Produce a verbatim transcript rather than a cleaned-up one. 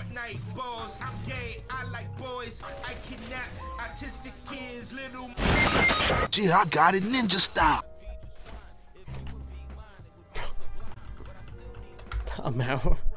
night balls. I'm gay, I like boys. I kidnap autistic kids, little. Gee, I got it, ninja style. I'm out.